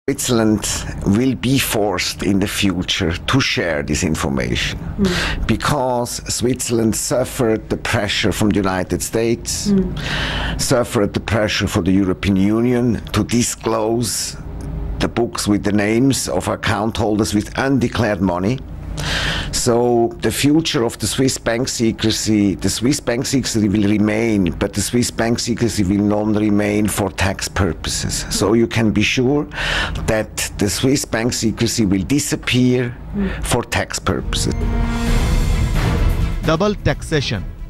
Switzerland will be forced in the future to share this information because Switzerland suffered the pressure from the United States, suffered the pressure from the European Union to disclose the books with the names of account holders with undeclared money. So the future of the Swiss bank secrecy will remain, but the Swiss bank secrecy will not remain for tax purposes. So you can be sure that the Swiss bank secrecy will disappear for tax purposes. Double taxation.